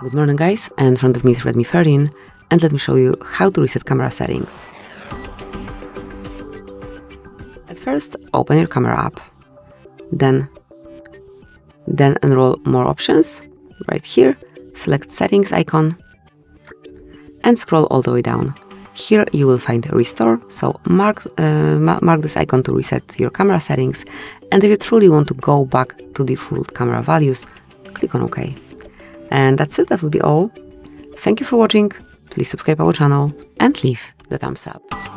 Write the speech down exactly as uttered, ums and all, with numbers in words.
Good morning guys, and in front of me is Redmi thirteen, and let me show you how to reset camera settings. At first, open your camera app, then, then enroll more options, right here, select settings icon, and scroll all the way down. Here you will find restore, so mark, uh, mark this icon to reset your camera settings, and if you truly want to go back to default camera values, click on OK. And that's it, that will be all. Thank you for watching, please subscribe our channel and leave the thumbs up.